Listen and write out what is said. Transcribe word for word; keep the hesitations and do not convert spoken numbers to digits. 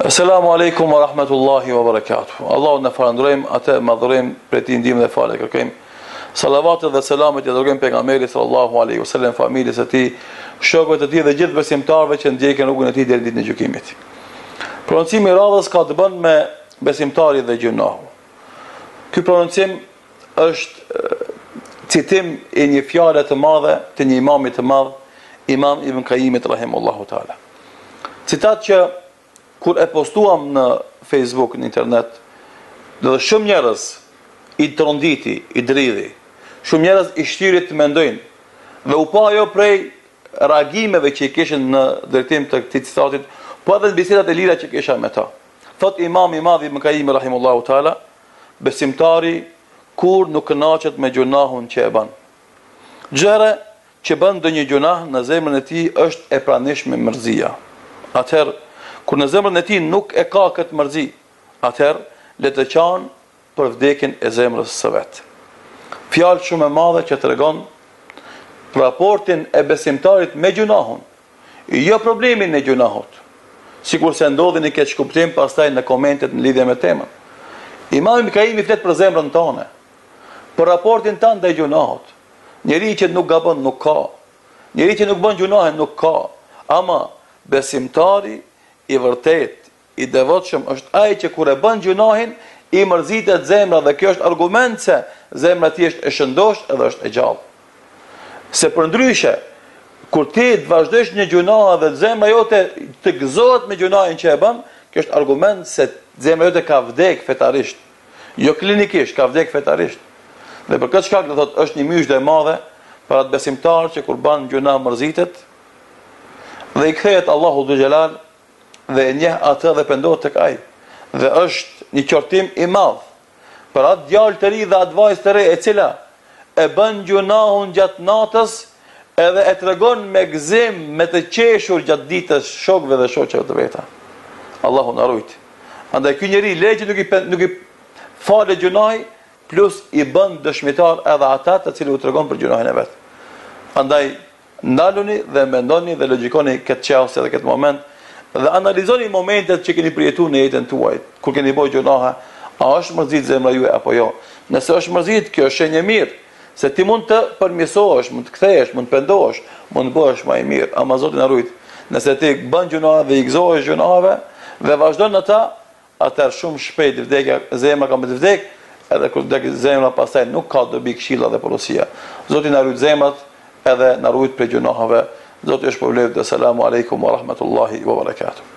Assalamu alaikum wa rahmatullahi wa barakatuh. Allahu në falënderojmë, atë madhërojmë, për ti ndihmën dhe falë kërkojmë. Salavatet dhe selamet i dërgojmë pejgamberit sallallahu alaihi wasallam, familjes së tij, shokëve të tij dhe gjithë besimtarëve që ndjekin rrugën e tij deri në ditën e gjykimit. Prononcimi i radhës ka të bënë me besimtarin dhe gjunahu. Ky prononcim është citim i një fjale të madhe të një imami të madh, Imam Ibn Qayyimit rahimahullahu taala. Citat që kur e postuam në Facebook, në internet, dhe shumë njerëz i tronditi, i dridhi, shumë njerëz i shtirit të mendojnë, dhe u pa ajo prej reagimeve që i kishin në drejtim të këtij citatit, po edhe në bisedat e lira që kisha me ta. Thot Imam i Madh Ibn Qayyim rahimahullahu taala, besimtari kur nuk kënaqet me gjunahun që e bën. Gjëra që bën ndonjë gjunah në zemrën e tij është e pranishme mërzia. Atëherë kur në zemrën e tij nuk e ka këtë mërzi, atëherë le të qanë për vdekjen e zemrës së vet. Fjalë shumë e madhe që tregon raportin e besimtarit me gjunahun, jo problemin e gjunahut. Sikur se ndodhin i keq kuptim pastaj në komentet në lidhje me temën. Imam Ibn Qayyim flet për zemrën tonë, për raportin tanë ndaj gjunahut. Njeri që nuk gabon nuk ka, njeri që nuk bën gjunahe nuk ka, ama besimtari i vërtet, i devotshëm është ai që kur e bën gjunahin i mërzitet zemra, dhe kjo është argument se zemra e tij është e shëndosh edhe është e gjallë. Se përndryshe, kur ti të vazhdosh një gjunah dhe zemra jote të gëzohet me gjunahin që e bën, kjo është argument se zemra jote ka vdek fetarisht. Jo klinikisht, ka vdek fetarisht. Dhe për këtë shkak do thotë është një myshë e madhe për atë besimtar që kur bën gjunah mërzitet dhe i kthehet Allahu Dhul Jalal dhe njeh atë dhe pendohet tek ai. Dhe është një qortim i madh për atë djalë të ri dhe atë vajzë të re e cila e bën gjunahun gjatë natës edhe e tregon me gëzim, me të qeshur gjatë ditës shokëve dhe shoqeve të veta. Allahu na ruaj. Andaj ky njeri legjë nuk i nuk i falë gjunahi, plus i bën dëshmitar edhe ata të cilët u tregon për gjunahin e vet. Andaj ndaluni dhe mendoni dhe logjikoni këtë çështje dhe këtë moment dhe analizoni momentet që keni përjetuar në jetën tuaj, kur keni bërë gjunahe, a është mërzit zemra juaj apo jo. Nëse është mërzit, kjo është shenjë mirë, se ti mund të përmirësohesh, mund të kthehesh, mund të pendohesh, mund të bëhesh më i mirë, ama Zoti na ruaj. Nëse ti bën gjunahe dhe i gëzohesh gjunaheve dhe vazhdon në ta, atëherë shumë shpejt vdekja, zemra ka me të vdek, edhe kur vdek zemra pastaj nuk ka dobi këshilla dhe porosia. Zoti na ruaj zemrat edhe na ruaj prej gjunaheve. Zoti është për vlerë. Selamu alaikum wa rahmatullahi wa barakatuh.